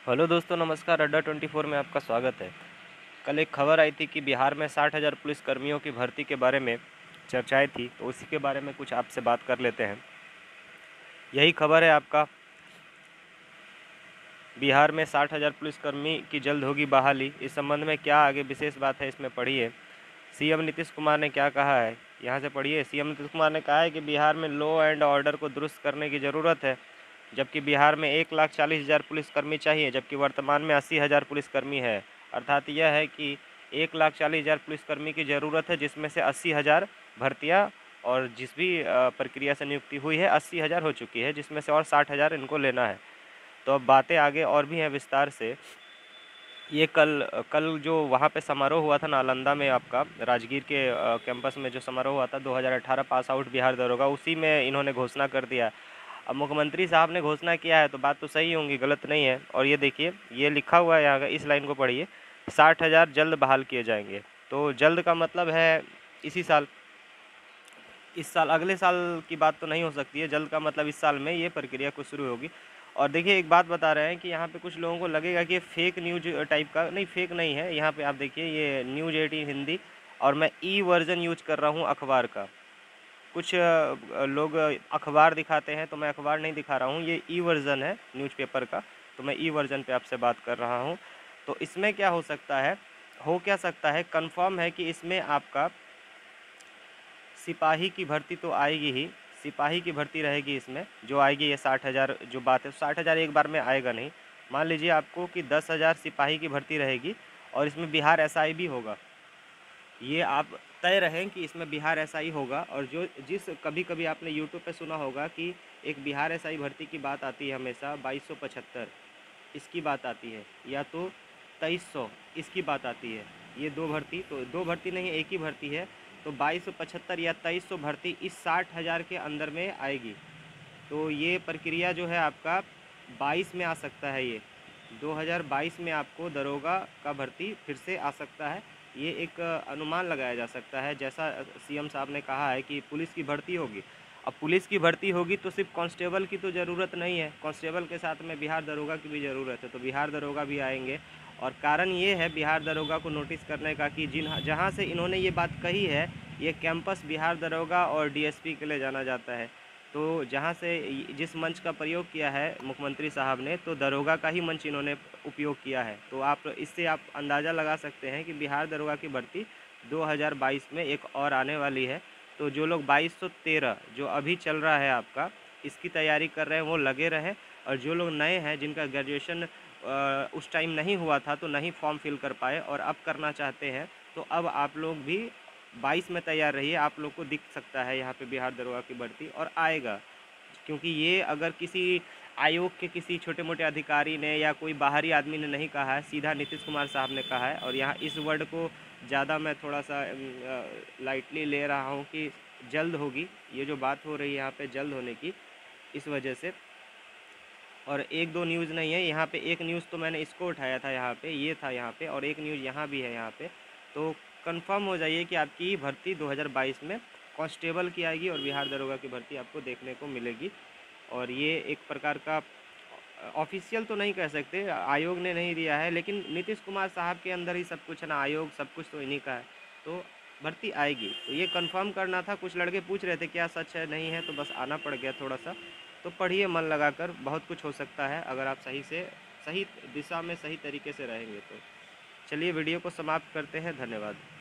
Hello दोस्तों, नमस्कार। अड्डा 24 में आपका स्वागत है। कल एक खबर आई थी कि बिहार में 60,000 पुलिसकर्मियों की भर्ती के बारे में चर्चाएं थी, तो उसी के बारे में कुछ आपसे बात कर लेते हैं। यही खबर है आपका, बिहार में 60,000 पुलिसकर्मी की जल्द होगी बहाली। इस संबंध में क्या आगे विशेष बात है, इसमें पढ़िए। सीएम नीतीश कुमार ने क्या कहा है, यहाँ से पढ़िए। सीएम नीतीश कुमार ने कहा है कि बिहार में लॉ एंड ऑर्डर को दुरुस्त करने की ज़रूरत है, जबकि बिहार में 1,40,000 पुलिसकर्मी चाहिए, जबकि वर्तमान में 80,000 पुलिसकर्मी है। अर्थात यह है कि 1,40,000 पुलिसकर्मी की ज़रूरत है, जिसमें से 80,000 भर्तियाँ और जिस भी प्रक्रिया से नियुक्ति हुई है 80,000 हो चुकी है, जिसमें से और 60,000 इनको लेना है। तो अब बातें आगे और भी हैं विस्तार से। ये कल कल जो वहाँ पे समारोह हुआ था नालंदा में, आपका राजगीर के कैंपस में जो समारोह हुआ था 2018 पास आउट बिहार दरोगा, उसी में इन्होंने घोषणा कर दिया। अब मुख्यमंत्री साहब ने घोषणा किया है तो बात तो सही होंगी, गलत नहीं है। और ये देखिए, ये लिखा हुआ है यहाँ का, इस लाइन को पढ़िए। 60,000 जल्द बहाल किए जाएंगे। तो जल्द का मतलब है इसी साल, इस साल, अगले साल की बात तो नहीं हो सकती है। जल्द का मतलब इस साल में ये प्रक्रिया कुछ शुरू होगी। और देखिए, एक बात बता रहे हैं कि यहाँ पे कुछ लोगों को लगेगा कि ये फेक न्यूज टाइप का, नहीं फेक नहीं है। यहाँ पे आप देखिए, ये न्यूज़ 18 हिंदी, और मैं ई वर्जन यूज कर रहा हूँ अखबार का। कुछ लोग अखबार दिखाते हैं, तो मैं अखबार नहीं दिखा रहा हूँ, ये ई वर्जन है न्यूज़पेपर का। तो मैं ई वर्जन पे आपसे बात कर रहा हूँ। तो इसमें क्या हो सकता है, हो क्या सकता है, कंफर्म है कि इसमें आपका सिपाही की भर्ती तो आएगी ही। सिपाही की भर्ती रहेगी इसमें, जो आएगी ये 60,000 जो बात है, 60,000 एक बार में आएगा नहीं। मान लीजिए आपको कि 10,000 सिपाही की भर्ती रहेगी, और इसमें बिहार एसआई भी होगा। ये आप तय रहें कि इसमें बिहार एसआई होगा। और जो जिस कभी कभी आपने यूट्यूब पे सुना होगा कि एक बिहार एसआई भर्ती की बात आती है हमेशा, 2275 इसकी बात आती है, या तो 2300 इसकी बात आती है। ये दो भर्ती, तो दो भर्ती नहीं, एक ही भर्ती है। तो 2275 या 2300 भर्ती इस 60,000 के अंदर में आएगी। तो ये प्रक्रिया जो है आपका 22 में आ सकता है। ये 2022 में आपको दरोगा का भर्ती फिर से आ सकता है। ये एक अनुमान लगाया जा सकता है, जैसा सीएम साहब ने कहा है कि पुलिस की भर्ती होगी। अब पुलिस की भर्ती होगी तो सिर्फ कांस्टेबल की तो ज़रूरत नहीं है, कांस्टेबल के साथ में बिहार दरोगा की भी ज़रूरत है। तो बिहार दरोगा भी आएंगे। और कारण ये है बिहार दरोगा को नोटिस करने का कि जहाँ से इन्होंने ये बात कही है, ये कैंपस बिहार दरोगा और डीएसपी के लिए जाना जाता है। तो जहाँ से जिस मंच का प्रयोग किया है मुख्यमंत्री साहब ने, तो दरोगा का ही मंच इन्होंने उपयोग किया है। तो आप इससे आप अंदाज़ा लगा सकते हैं कि बिहार दरोगा की भर्ती 2022 में एक और आने वाली है। तो जो लोग 2213 जो अभी चल रहा है आपका, इसकी तैयारी कर रहे हैं, वो लगे रहें। और जो लोग नए हैं, जिनका ग्रेजुएशन उस टाइम नहीं हुआ था, तो नहीं फॉर्म फिल कर पाए और अब करना चाहते हैं, तो अब आप लोग भी 22 में तैयार रहिए। आप लोग को दिख सकता है यहाँ पे बिहार दरोगा की भर्ती, और आएगा। क्योंकि ये अगर किसी आयोग के किसी छोटे मोटे अधिकारी ने या कोई बाहरी आदमी ने नहीं कहा है, सीधा नीतीश कुमार साहब ने कहा है। और यहाँ इस वर्ड को ज़्यादा मैं थोड़ा सा लाइटली ले रहा हूँ कि जल्द होगी। ये जो बात हो रही है यहाँ पे जल्द होने की, इस वजह से। और एक दो न्यूज़ नहीं है यहाँ पे, एक न्यूज़ तो मैंने इसको उठाया था यहाँ पे, ये था यहाँ पे, और एक न्यूज़ यहाँ भी है यहाँ पे। तो कंफर्म हो जाइए कि आपकी भर्ती 2022 में कांस्टेबल की आएगी और बिहार दरोगा की भर्ती आपको देखने को मिलेगी। और ये एक प्रकार का ऑफिशियल तो नहीं कह सकते, आयोग ने नहीं दिया है, लेकिन नीतीश कुमार साहब के अंदर ही सब कुछ है ना, आयोग सब कुछ तो इन्हीं का है। तो भर्ती आएगी, तो ये कंफर्म करना था। कुछ लड़के पूछ रहे थे क्या सच है नहीं है, तो बस आना पड़ गया थोड़ा सा। तो पढ़िए मन लगाकर, बहुत कुछ हो सकता है अगर आप सही से, सही दिशा में, सही तरीके से रहेंगे तो। चलिए वीडियो को समाप्त करते हैं, धन्यवाद।